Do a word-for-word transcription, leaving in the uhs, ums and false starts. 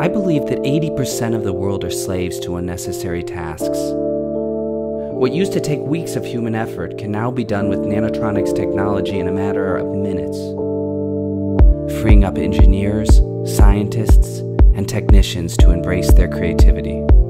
I believe that eighty percent of the world are slaves to unnecessary tasks. What used to take weeks of human effort can now be done with Nanotronics technology in a matter of minutes, freeing up engineers, scientists, and technicians to embrace their creativity.